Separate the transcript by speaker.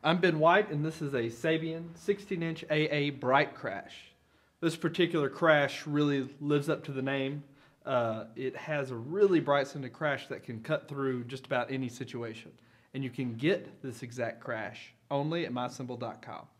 Speaker 1: I'm Ben White, and this is a Sabian 16-inch AA Bright Crash. This particular crash really lives up to the name. It has a really bright scented crash that can cut through just about any situation. And you can get this exact crash only at mysymbol.com.